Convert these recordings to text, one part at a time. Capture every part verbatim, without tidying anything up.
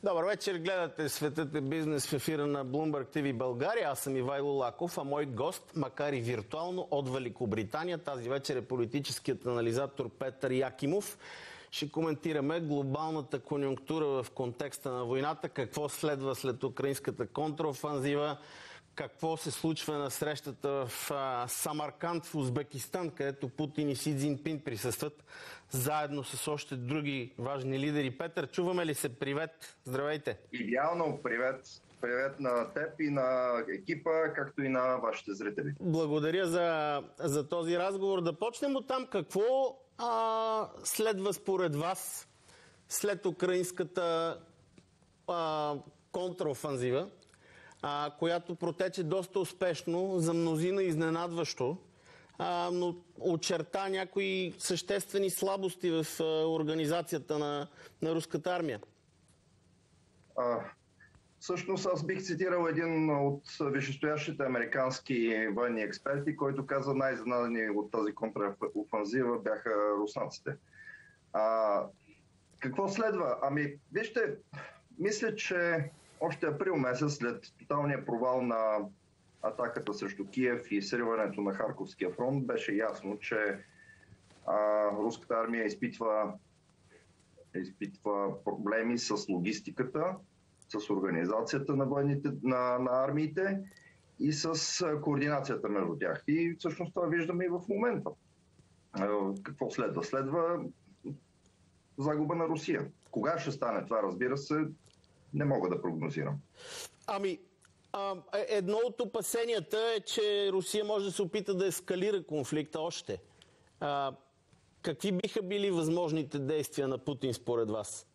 Добър вечер, гледате Светът е бизнес в ефира на Bloomberg ти ви България. Аз съм Ивайло Лаков, а мой гост, макар и виртуално, от Великобритания. Тази вечер е политическият анализатор Петър Якимов. Ще коментираме глобалната конюнктура в контекста на войната, какво следва след украинската контраофанзива, какво се случва на срещата в Самарканд в Узбекистан, където Путин и Си Цзинпин присъстват заедно с още други важни лидери. Петър, чуваме ли се? Привет! Здравейте! Идеално! Привет! Привет на теб и на екипа, както и на вашите зрители. Благодаря за, за този разговор. Да почнем от там. Какво а, следва според вас след украинската а, контраофанзива, А, която протече доста успешно, за мнозина изненадващо, а, но очерта някои съществени слабости в а, организацията на, на руската армия? А, всъщност аз бих цитирал един от висшестоящите американски военни експерти, който каза, най-изненадани от тази контраофанзива бяха руснаците. А, какво следва? Ами, вижте, мисля, че още април месец, след тоталния провал на атаката срещу Киев и сриването на Харковския фронт, беше ясно, че а, руската армия изпитва, изпитва проблеми с логистиката, с организацията на, военните, на, на армиите и с координацията между тях. И всъщност това виждаме и в момента. А, какво следва? Следва загуба на Русия. Кога ще стане това, разбира се, не мога да прогнозирам. Ами, а, едно от опасенията е, че Русия може да се опита да ескалира конфликта още. А, какви биха били възможните действия на Путин според вас?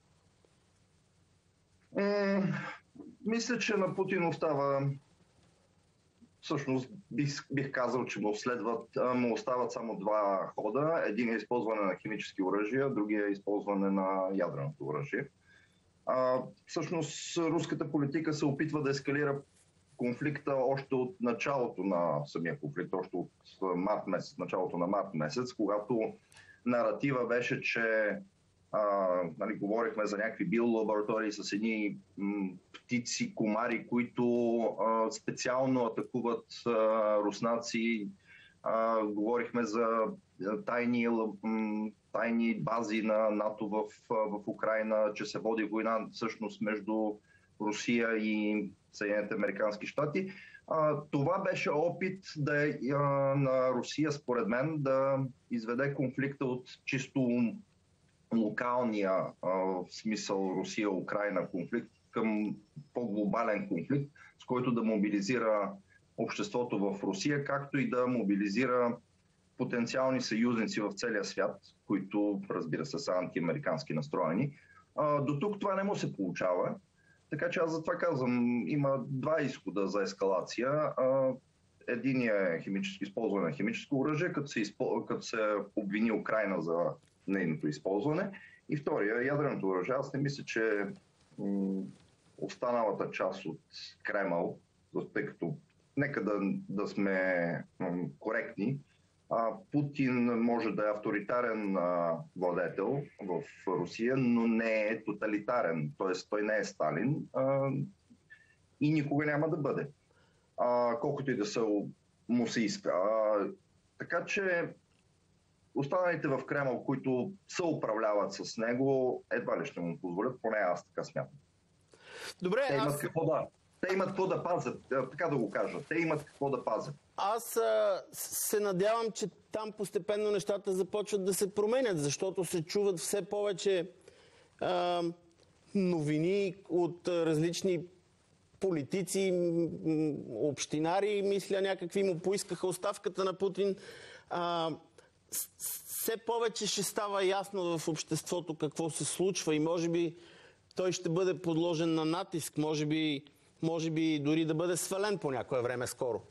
М- мисля, че на Путин остава... Всъщност бих, бих казал, че му, следват, му остават само два хода. Един е използване на химически оръжия, другия е използване на ядреното оръжие. А, всъщност руската политика се опитва да ескалира конфликта още от началото на самия конфликт, още от март месец, началото на март месец, когато наратива беше, че а, нали, говорихме за някакви биолаборатории с едни м, птици, комари, които а, специално атакуват а, руснаци. А, говорихме за тайни м, тайни бази на НАТО в, в Украйна, че се води война всъщност между Русия и Съединените американски щати. А, това беше опит да, а, на Русия, според мен, да изведе конфликта от чисто локалния а, в смисъл Русия-Украйна конфликт към по-глобален конфликт, с който да мобилизира обществото в Русия, както и да мобилизира потенциални съюзници в целия свят, които, разбира се, са антиамерикански настроени. А, до тук това не му се получава. Така че аз затова казвам, има два изхода за ескалация. А, единият е химически използване на химическо оръжие, като се, изпол... като се обвини Украйна за нейното използване. И втория, ядреното оръжие. Аз не мисля, че м- останалата част от Кремъл, тъй като нека да, да сме м- коректни, Путин може да е авторитарен а, владетел в Русия, но не е тоталитарен. Т.е. той не е Сталин а, и никога няма да бъде. А, колкото и да се, му се иска. А, така че останалите в Кремъл, които се управляват с него, едва ли ще му позволят, поне аз така смятам. Добре, Те имат аз... какво да... Те имат какво да пазят, така да го кажа. Те имат какво да пазят. Аз а, се надявам, че там постепенно нещата започват да се променят, защото се чуват все повече а, новини от а, различни политици, м- общинари, мисля, някакви му поискаха оставката на Путин. А, все повече ще става ясно в обществото какво се случва и може би той ще бъде подложен на натиск, може би може би дори да бъде свален по някое време скоро.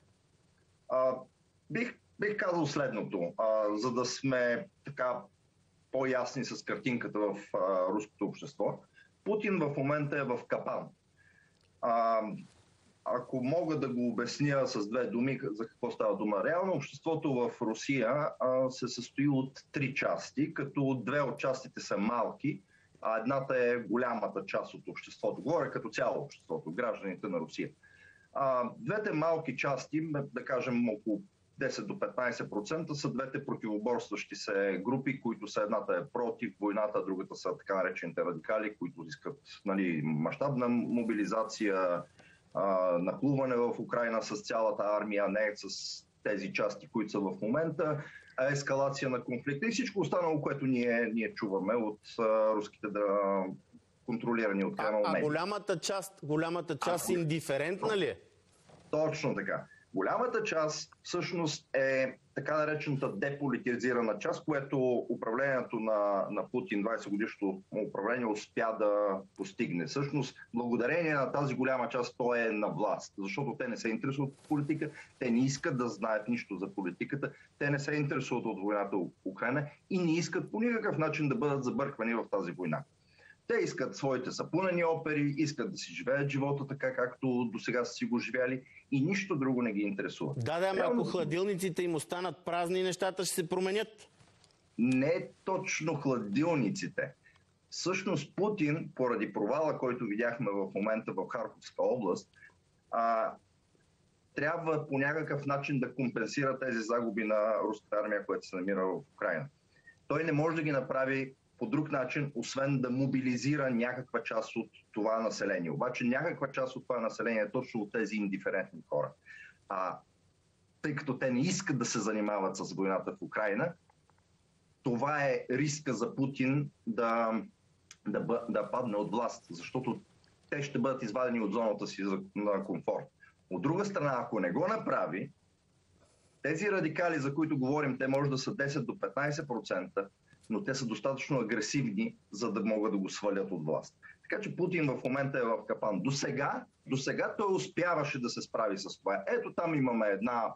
А, бих, бих казал следното. А, за да сме така по-ясни с картинката в а, руското общество, Путин в момента е в капан. А, ако мога да го обясня с две думи за какво става дума. Реално обществото в Русия а, се състои от три части, като две от частите са малки, а едната е голямата част от обществото. Говоря като цяло обществото, гражданите на Русия. А, двете малки части, да кажем около десет до петнайсет процента, са двете противоборстващи се групи, които са едната е против войната, а другата са така наречените радикали, които искат, нали, мащабна мобилизация, а, нахлуване в Украйна с цялата армия, не с тези части, които са в момента, а ескалация на конфликта и всичко останало, което ние, ние чуваме от а, руските да контролирани от Кремъл. А, а голямата част, голямата част а, индиферентна ли е? Точно така. Голямата част всъщност е така наречената деполитизирана част, което управлението на, на Путин, двайсет годишното управление, успя да постигне. Всъщност, благодарение на тази голяма част, той е на власт, защото те не се интересуват от политика, те не искат да знаят нищо за политиката, те не се интересуват от войната в Украйна и не искат по никакъв начин да бъдат забърквани в тази война. Те искат своите сапунени опери, искат да си живеят живота така, както до сега са си го живяли и нищо друго не ги интересува. Да, да, ама ако хладилниците им останат празни, нещата ще се променят. Не точно хладилниците. Всъщност Путин, поради провала, който видяхме в момента в Харковска област, а, трябва по някакъв начин да компенсира тези загуби на руската армия, която се намира в Украйна. Той не може да ги направи по друг начин, освен да мобилизира някаква част от това население. Обаче някаква част от това население е точно от тези индиферентни хора. А тъй като те не искат да се занимават с войната в Украйна, това е риска за Путин да, да, да падне от власт, защото те ще бъдат извадени от зоната си на комфорт. От друга страна, ако не го направи, тези радикали, за които говорим, те може да са десет до петнайсет процента, но те са достатъчно агресивни, за да могат да го свалят от власт. Така че Путин в момента е в капан. До сега, до сега той успяваше да се справи с това. Ето там имаме една,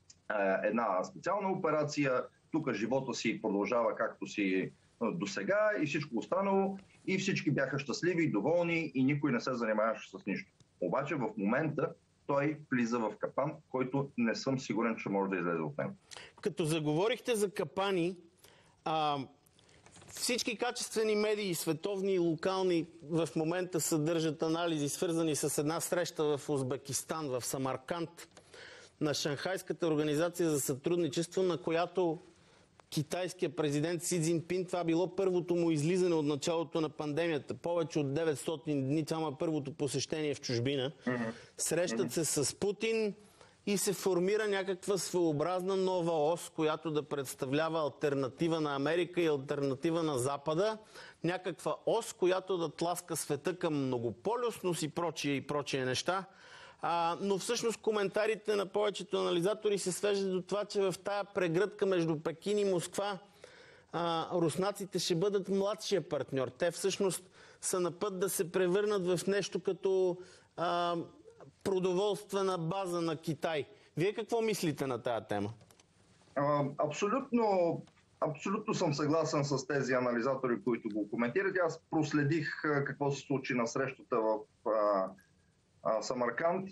една специална операция, тук живота си продължава както си до сега и всичко останало, и всички бяха щастливи и доволни и никой не се занимаваше с нищо. Обаче в момента той влиза в капан, който не съм сигурен, че може да излезе от него. Като заговорихте за капани, а, всички качествени медии, световни и локални, в момента съдържат анализи, свързани с една среща в Узбекистан, в Самарканд, на Шанхайската организация за сътрудничество, на която китайският президент Си Цзинпин, това било първото му излизане от началото на пандемията. Повече от деветстотин дни, това е първото посещение в чужбина. Mm-hmm. Срещат се с Путин и се формира някаква своеобразна нова ос, която да представлява алтернатива на Америка и алтернатива на Запада. Някаква ос, която да тласка света към многополюсност и прочие и прочие неща. А, но всъщност коментарите на повечето анализатори се свеждат до това, че в тая прегръдка между Пекин и Москва а, руснаците ще бъдат младшия партньор. Те всъщност са на път да се превърнат в нещо като а, продоволствена база на Китай. Вие какво мислите на тая тема? А, абсолютно, абсолютно съм съгласен с тези анализатори, които го коментират. Аз проследих какво се случи на срещата в а, Самарканд.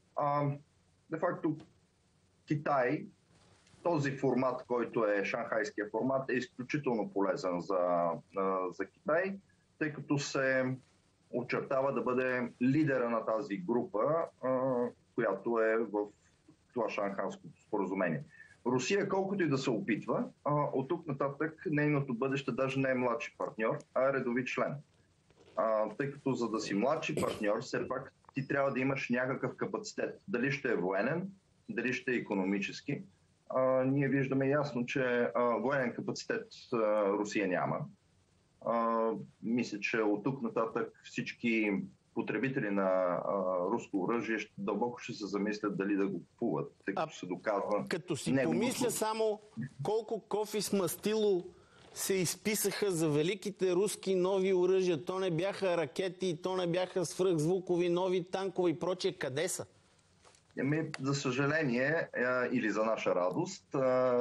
Де факто Китай, този формат, който е шанхайския формат, е изключително полезен за, за Китай, тъй като се очертава да бъде лидера на тази група, която е в това шанхайското споразумение. Русия, колкото и да се опитва, от тук нататък нейното бъдеще даже не е младши партньор, а е редови член. Тъй като за да си младши партньор, все пак ти трябва да имаш някакъв капацитет. Дали ще е военен, дали ще е икономически. А, ние виждаме ясно, че а, военен капацитет а, Русия няма. А, мисля, че от тук нататък всички потребители на а, руско оръжие ще, дълбоко ще се замислят дали да го купуват, тъй като се доказва. Като си помисля само колко кофи с мастило се изписаха за великите руски нови оръжия. То не бяха ракети, то не бяха свръхзвукови нови танкове и прочие. Къде са? Еми, за съжаление или за наша радост,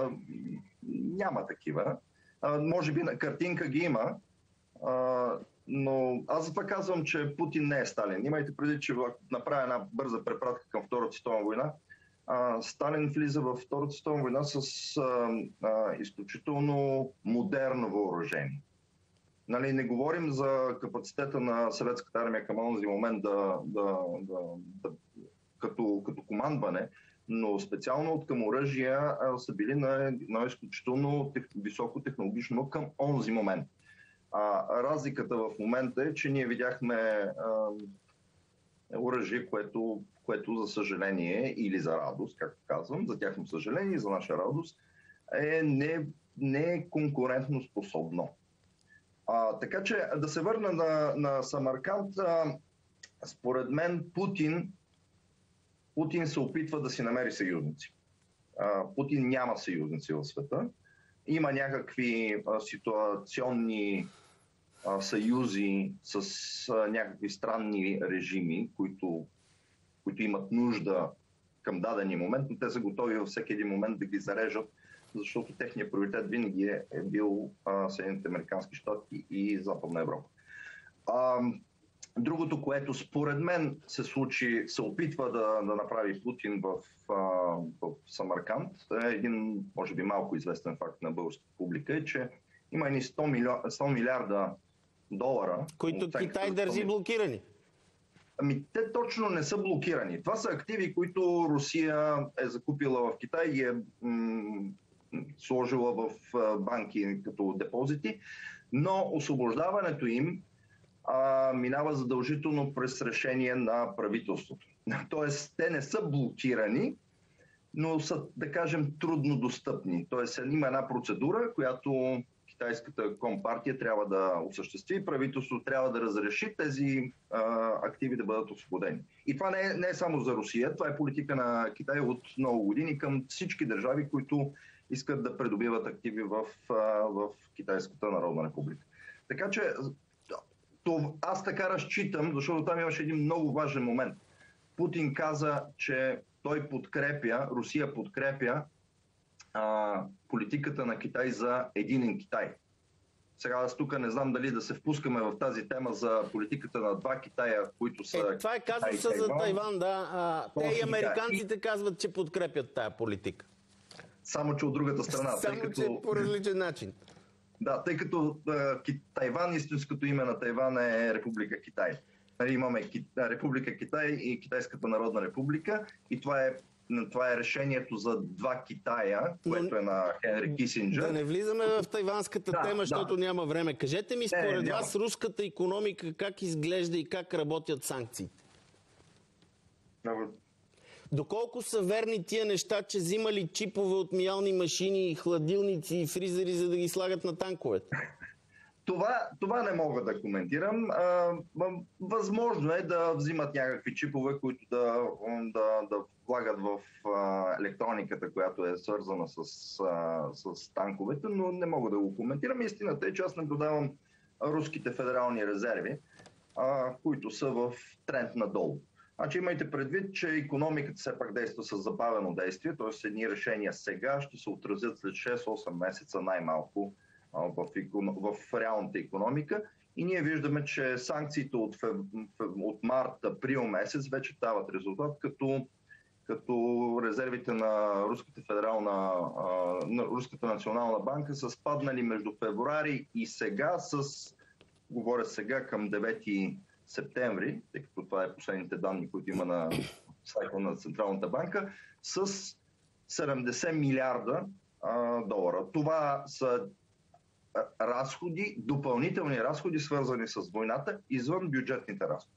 няма такива. Може би на картинка ги има, но аз затова казвам, че Путин не е Сталин. Имайте преди, че направя една бърза препратка към Втората световна война. Сталин влиза във Втората световна война с а, а, изключително модерно въоръжение. Нали, не говорим за капацитета на съветската армия към онзи момент да, да, да, да, като, като командване, но специално от към оръжия а, са били на едно изключително тех, високо технологично към онзи момент. А, разликата в момента е, че ние видяхме а, оръжие, което, което за съжаление или за радост, както казвам, за тяхно съжаление и за наша радост, е не, не е конкурентно способно. А, така че да се върна на, на Самарканд, а, според мен Путин, Путин се опитва да си намери съюзници. А, Путин няма съюзници в света. Има някакви а, ситуационни а, съюзи с а, някакви странни режими, които, които имат нужда към дадения момент, но те са готови във всеки един момент да ги зарежат, защото техният приоритет винаги е, е бил а, Съединените американски щати и Западна Европа. А, другото, което според мен се случи, се опитва да, да направи Путин в, а, в Самарканд, е един, може би малко известен факт на българската публика, е, че има едни сто милиарда долара, които Китай държи блокирани. Ами те точно не са блокирани. Това са активи, които Русия е закупила в Китай и е м- сложила в банки като депозити, но освобождаването им а, минава задължително през решение на правителството. Тоест, те не са блокирани, но са, да кажем, трудно достъпни. Тоест, има една процедура, която китайската компартия трябва да осъществи, правителството трябва да разреши тези а, активи да бъдат освободени. И това не е, не е само за Русия, това е политика на Китай от много години към всички държави, които искат да придобиват активи в, в Китайската народна република. Така че то, аз така разчитам, защото там имаше един много важен момент. Путин каза, че той подкрепя, Русия подкрепя а, политиката на Китай за единен Китай. Сега аз тук не знам дали да се впускаме в тази тема за политиката на два Китая, които са... Е, това е казуса за Тайван, да. А, те и американците казват, че подкрепят тая политика. Само, че от другата страна. Само, тъй като... че по различен начин. Да, тъй като а, Тайван, истинското име на Тайван е Република Китай. Нали, имаме Ки... Република Китай и Китайската народна република и това е, това е решението за два Китая, което Но... е на Хенри Кисинджър. Да не влизаме в тайванската да, тема, защото да. няма време. Кажете ми, според не, вас, няма. Руската икономика как изглежда и как работят санкциите? Много. Доколко са верни тия неща, че взимали чипове от миялни машини, хладилници и фризери, за да ги слагат на танковете? Това, това не мога да коментирам. А, възможно е да взимат някакви чипове, които да, да, да влагат в а, електрониката, която е свързана с, а, с танковете, но не мога да го коментирам. Истината е, че аз наблюдавам руските федерални резерви, а, които са в тренд надолу. Значи имайте предвид, че икономиката все пак действа с забавено действие, т.е. едни решения сега ще се отразят след шест-осем месеца най-малко в, в реалната икономика. И ние виждаме, че санкциите от, фев... от март-април месец вече дават резултат, като, като резервите на Руската федерална, на Руската национална банка са спаднали между февруари и сега с, говоря сега към девети септември, тъй като това е последните данни, които има на сайта на Централната банка, с седемдесет милиарда а, долара. Това са разходи, допълнителни разходи, свързани с войната, извън бюджетните разходи.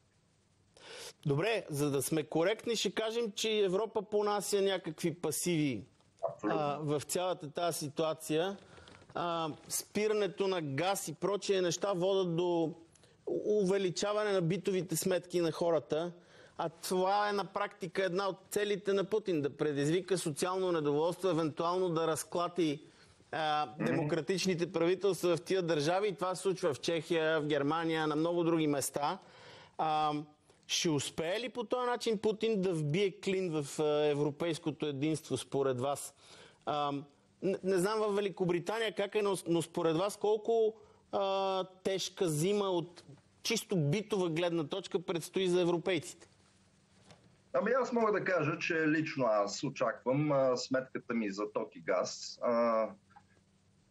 Добре, за да сме коректни, ще кажем, че Европа понася някакви пасиви а, в цялата тази ситуация. А, спирането на газ и прочие неща водят до увеличаване на битовите сметки на хората, а това е на практика една от целите на Путин, да предизвика социално недоволство, евентуално да разклати а, демократичните правителства в тия държави. И това се случва в Чехия, в Германия, на много други места. А, ще успее ли по този начин Путин да вбие клин в европейското единство според вас? А, не, не знам в Великобритания как е, но, но според вас колко а, тежка зима от чисто битова гледна точка предстои за европейците? Ами аз мога да кажа, че лично аз очаквам а, сметката ми за ток и газ а,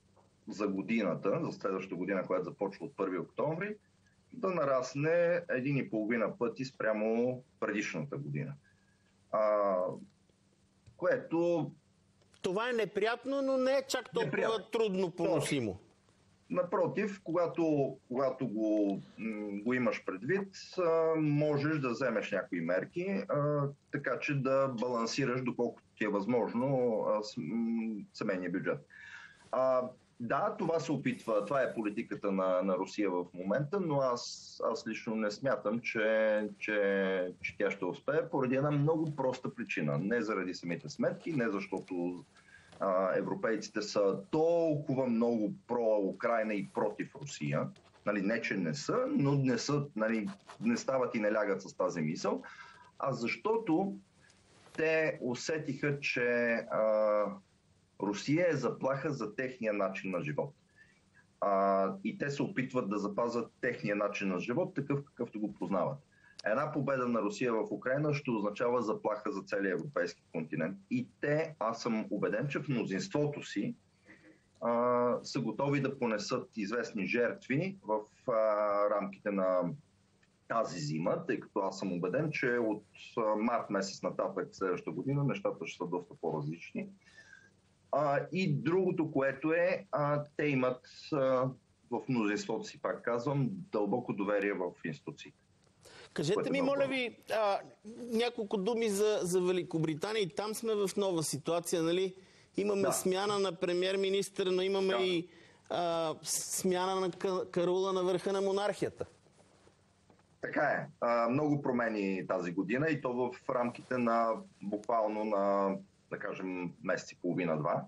за годината, за следващата година, която започва от първи октомври, да нарасне един и половина пъти спрямо предишната година. А, което... Това е неприятно, но не е чак толкова неприятно. Трудно поносимо. Напротив, когато, когато го, го имаш предвид, можеш да вземеш някои мерки, така че да балансираш доколкото ти е възможно семейния бюджет. Да, това се опитва, това е политиката на, на Русия в момента, но аз, аз лично не смятам, че, че, че тя ще успее поради една много проста причина. Не заради самите сметки, не защото а, европейците са толкова много про-Украйна и против Русия. Нали, не, че не са, но не, са, нали, не стават и не лягат с тази мисъл, а защото те усетиха, че а, Русия е заплаха за техния начин на живот. А, и те се опитват да запазят техния начин на живот, такъв какъвто го познават. Една победа на Русия в Украйна ще означава заплаха за целия европейски континент. И те, аз съм убеден, че в мнозинството си а, са готови да понесат известни жертви в а, рамките на тази зима, тъй като аз съм убеден, че от март месец нататък следващата година нещата ще са доста по-различни. А, и другото, което е, а, те имат а, в мнозинството си, пак казвам, дълбоко доверие в институциите. Кажете ми, моля ви, а, няколко думи за, за Великобритания. И там сме в нова ситуация, нали? Имаме да. смяна на премиер-министър, но имаме да. и а, смяна на карула на върха на монархията. Така е. А, много промени тази година и то в рамките на буквално на, да кажем, месец и половина-два.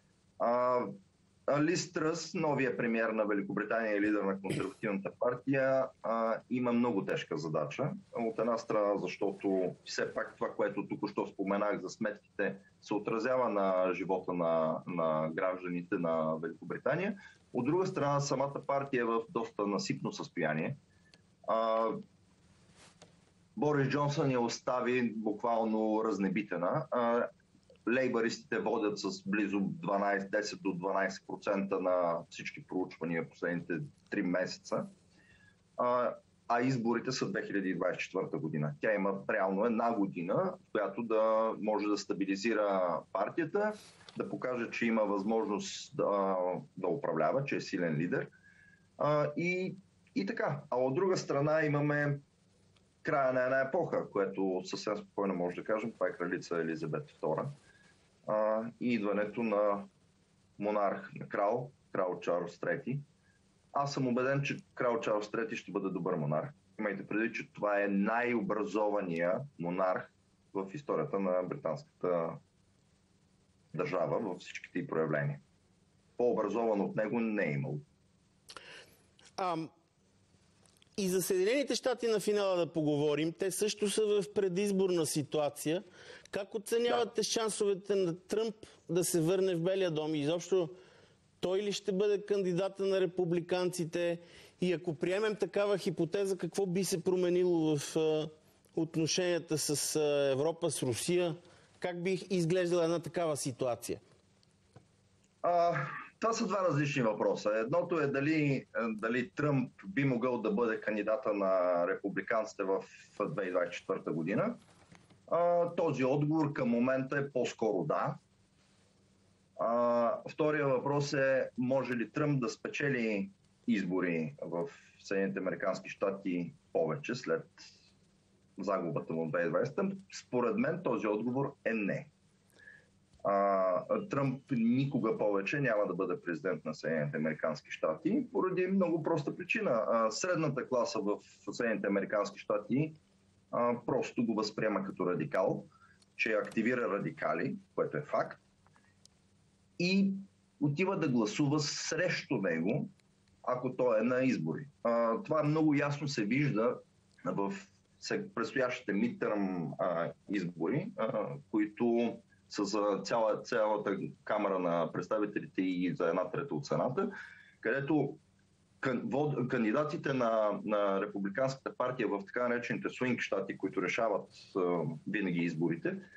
Лиз Тръс, новия премиер на Великобритания и лидер на консервативната партия, а, има много тежка задача. От една страна, защото все пак това, което току-що споменах за сметките, се отразява на живота на, на гражданите на Великобритания. От друга страна, самата партия е в доста насипно състояние. А, Борис Джонсън я остави буквално разнебитена. А, лейбаристите водят с близо дванайсет, десет до дванайсет процента на всички проучвания последните три месеца. А, а изборите са две хиляди двайсет и четвърта година. Тя има реално една година, в която да може да стабилизира партията, да покаже, че има възможност да, да управлява, че е силен лидер. А, и, и така. А от друга страна имаме края на една епоха, което съвсем спокойно може да кажем, това е кралица Елизабет втора. А, и идването на монарх, на крал, крал Чарлз трети. Аз съм убеден, че крал Чарлз трети ще бъде добър монарх. Имайте предвид, че това е най-образования монарх в историята на британската държава във всичките й проявления. По-образован от него не е имал. Ам... И за Съединените щати на финала да поговорим. Те също са в предизборна ситуация. Как оценявате да. шансовете на Тръмп да се върне в Белия дом? Изобщо той ли ще бъде кандидата на републиканците? И ако приемем такава хипотеза, какво би се променило в а, отношенията с а, Европа, с Русия? Как би изглеждала една такава ситуация? А... Това са два различни въпроса. Едното е дали, дали Тръмп би могъл да бъде кандидата на републиканците в две хиляди двайсет и четвърта година. А, този отговор към момента е по-скоро да. А, втория въпрос е, може ли Тръмп да спечели избори в Съединените американски щати повече след загубата му в две хиляди и двайсета? Според мен този отговор е не. Uh, Тръмп никога повече няма да бъде президент на Съединените американски щати поради много проста причина. Uh, средната класа в Съединените американски щати uh, просто го възприема като радикал, че активира радикали, което е факт, и отива да гласува срещу него, ако той е на избори. Uh, това много ясно се вижда в предстоящите мидтърм uh, избори, uh, които с цяла, цялата камара на представителите и за една трета от Сената, където кандидатите на, на републиканската партия в така наречените свинг щати, които решават а, винаги изборите,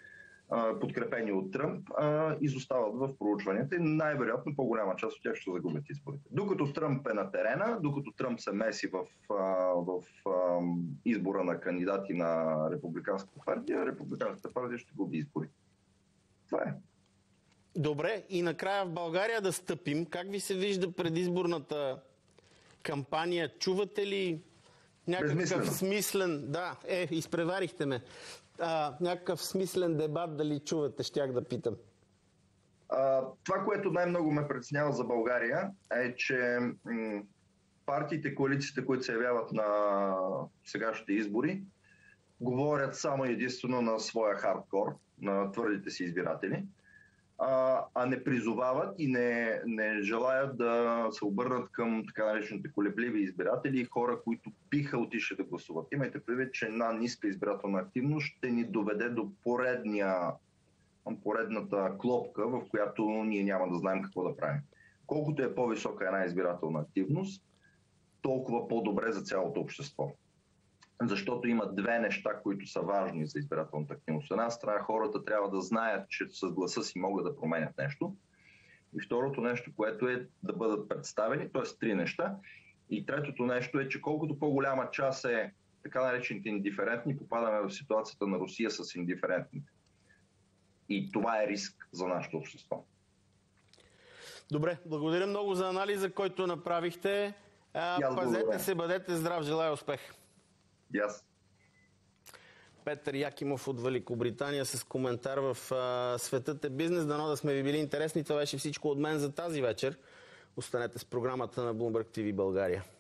подкрепени от Тръмп, изостават в проучванията и най-вероятно по-голяма част от тях ще загубят изборите. Докато Тръмп е на терена, докато Тръмп се меси в, в избора на кандидати на Републиканската партия, Републиканската партия ще губи избори. Това е. Добре, и накрая в България да стъпим. Как ви се вижда предизборната кампания? Чувате ли някакъв смислен... Да, е, изпреварихте ме. А, някакъв смислен дебат дали чувате, щях да питам. А, това, което най-много ме притеснява за България е, че м- партиите, коалициите, които се явяват на сегашните избори, говорят само единствено на своя хардкор, на твърдите си избиратели, а, а не призовават и не, не желаят да се обърнат към така наречените колебливи избиратели и хора, които биха отишли да гласуват. Имайте предвид, че една ниска избирателна активност ще ни доведе до поредния, поредната клопка, в която ние няма да знаем какво да правим. Колкото е по-висока една избирателна активност, толкова по-добре за цялото общество. Защото има две неща, които са важни за избирателната активност. Една страна, хората трябва да знаят, че с гласа си могат да променят нещо. И второто нещо, което е да бъдат представени, т.е. три неща. И третото нещо е, че колкото по-голяма част е така наречените индиферентни, попадаме в ситуацията на Русия с индиферентните. И това е риск за нашето общество. Добре, благодаря много за анализа, който направихте. Пазете се, бъдете здрав, желая успех. Yes. Петър Якимов от Великобритания с коментар в а, Светът е бизнес. Дано да сме ви били интересни. Това беше всичко от мен за тази вечер. Останете с програмата на Bloomberg ти ви България.